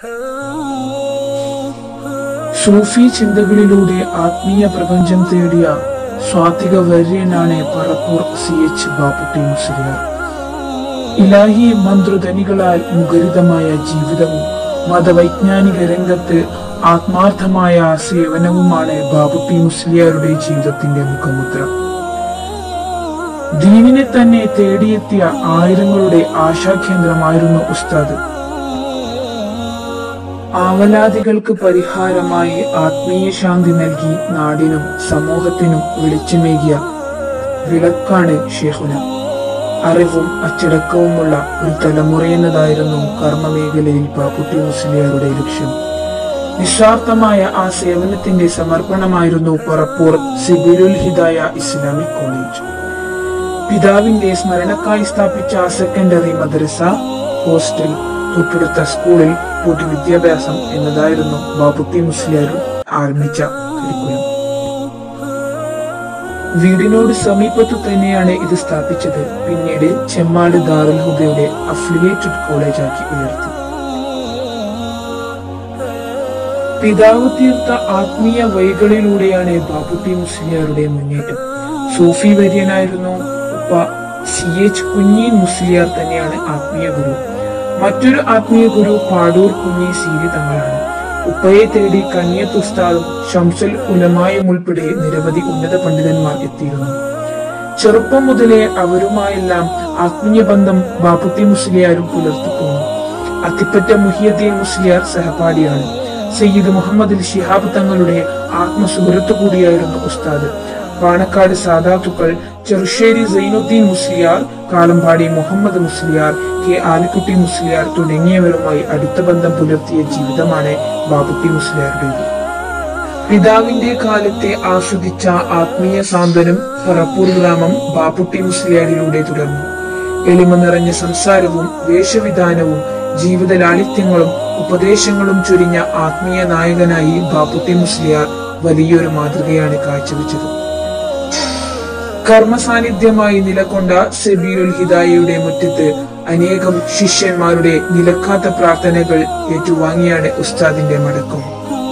സൂഫി ചിന്തകളിലൂടെ ആത്മീയ പ്രപഞ്ചം തേടിയ സ്വാത്വിക വര്യനാണ് പറപ്പൂർ CH ബാപ്പുട്ടി മുസ്ലിയാർ. ഇലാഹി മന്ത്രധ്വനികളാൽ മുഖരിതമായ ജീവിതവും മതവൈജ്ഞാനിക രംഗത്ത് ആത്മാർത്ഥമായ സേവനവുമാണ് ബാപ്പുട്ടി മുസ്ലിയാരുടെ ജീവിതത്തിന്റെ മുഖമുദ്ര. ദീനിനെ തന്നെ തേടിയെത്തിയ ആയിരങ്ങളുടെ ആശാകേന്ദ്രമായിരുന്നു ഉസ്താദ്. ആവലാദികൾക്ക് പരിഹാരമായി ആത്മീയ ശാന്തി നൽകി നാടിനും സമൂഹത്തിനും വെളിച്ചമേകിയ വിളക്കാണ് ഷേഖുന. അറിവും അച്ചടക്കവുമുള്ള ഒരു തലമുറയെന്നതായിരുന്നു കർമ്മമേഖലയിൽ ബാപ്പുട്ടി മുസ്ലിയാരുടെ ലക്ഷ്യം. നിസ്വാർത്ഥമായ ആ സേവനത്തിന്റെ സമർപ്പണമായിരുന്നു പറപ്പൂർ സിബിലുൽ ഹിദായ ഇസ്ലാമിക് കോളേജ്. പിതാവിന്റെ സ്മരണക്കായി സ്ഥാപിച്ച സെക്കൻഡറി മദ്രസ, ഹോസ്റ്റൽ, തൊട്ടടുത്ത സ്കൂളിൽ പൊതുവിദ്യാഭ്യാസം എന്നതായിരുന്നു ബാപ്പുട്ടി മുസ്ലിയാർ ആരംഭിച്ച കരിക്കുലം. വീടിനോട് സമീപത്തു തന്നെയാണ് ഇത് സ്ഥാപിച്ചത്. പിന്നീട് ചെമ്മാട് ദാറുൽ ഹുദയുടെ അഫിലിയേറ്റഡ് കോളേജാക്കി ഉയർത്തി. പിതാവ് തീർത്ത ആത്മീയ വഴികളിലൂടെയാണ് ബാപ്പുട്ടി മുസ്ലിയാരുടെ മുന്നേറ്റം. സൂഫി വര്യനായിരുന്നു ഉപ്പ. CH കുഞ്ഞീൻ മുസ്ലിയാർ തന്നെയാണ് ആത്മീയ ഗുരു. മറ്റൊരു ആത്മീയ ഗുരു പാടൂർ കുഞ്ഞി സീരി തങ്ങളാണ്. ഉപ്പയെ തേടി കനിയത്ത് ഉസ്താദും ഷംസുൽ ഉലമായും ഉൾപ്പെടെ നിരവധി ഉന്നത പണ്ഡിതന്മാർ എത്തിയിരുന്നു. ചെറുപ്പം മുതലേ അവരുമായെല്ലാം ആത്മീയ ബന്ധം ബാപ്പുട്ടി മുസ്ലിയാരും പുലർത്തിപ്പോന്നു. അത്തിപ്പറ്റ മുഹിയുദ്ദീൻ മുസ്ലിയാർ സഹപാഠിയാണ്. സയ്യിദ് മുഹമ്മദ് ശിഹാബ് തങ്ങളുടെ ആത്മസുഹൃത്തു കൂടിയായിരുന്നു ഉസ്താദ്. പാണക്കാട് സാദാത്തുക്കൾ, ചെറുശ്ശേരി സൈനുദ്ദീൻ മുസ്ലിയാർ, കാലമ്പാടി മുഹമ്മദ് മുസ്ലിയാർ, കെ ആലിക്കുട്ടി മുസ്ലിയാർ തുടങ്ങിയവരുമായി അടുത്ത ബന്ധം പുലർത്തിയ ജീവിതമാണ് ബാപ്പുട്ടി മുസ്ലിയാരുടേത്. പിതാവിന്റെ കാലത്തെ ആസ്വദിച്ച ആത്മീയ സാന്ത്വനം പറപ്പൂർ ഗ്രാമം ബാപ്പുട്ടി മുസ്ലിയാരിലൂടെ തുടർന്നു. എളിമ നിറഞ്ഞ സംസാരവും വേഷവിധാനവും ജീവിത ലാളിത്യങ്ങളും ഉപദേശങ്ങളും ചൊരിഞ്ഞ ആത്മീയ നായകനായി ബാപ്പുട്ടി മുസ്ലിയാർ വലിയൊരു മാതൃകയാണ് കാഴ്ചവെച്ചത്. കർമ്മസാന്നിധ്യമായി നിലകൊണ്ട സബീലുൽ ഹിദായയുടെ മുറ്റത്ത് അനേകം ശിഷ്യന്മാരുടെ നിലക്കാത്ത പ്രാർത്ഥനകൾ ഏറ്റുവാങ്ങിയാണ് ഉസ്താദിന്റെ മടക്കം.